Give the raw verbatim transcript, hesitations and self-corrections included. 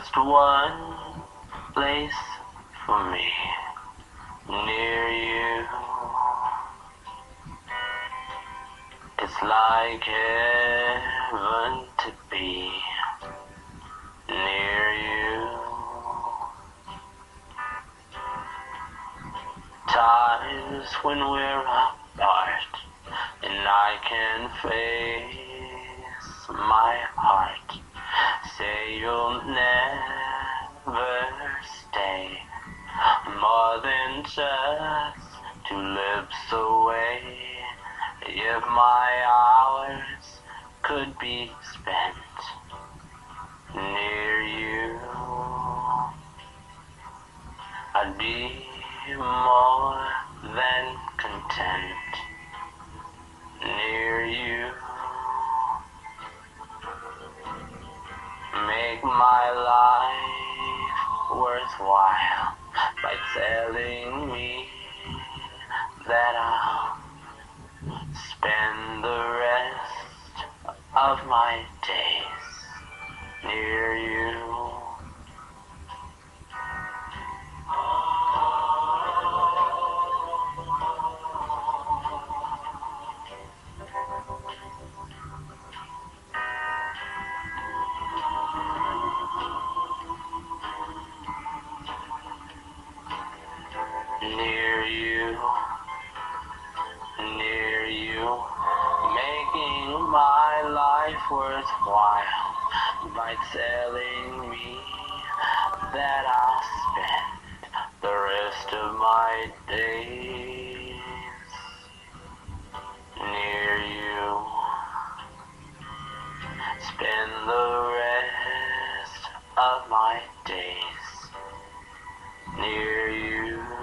just one place for me, near you. It's like heaven to be near you. Times when we're apart and I can face my heart, say you'll never stay more than just two lips away. If my hours could be spent near you, I'd be more than content near you. Make my life worthwhile by telling me that I'll spend the rest of my days near you. Near you, near you, making my life worthwhile by telling me that I'll spend the rest of my days near you. Spend the rest of my days near you.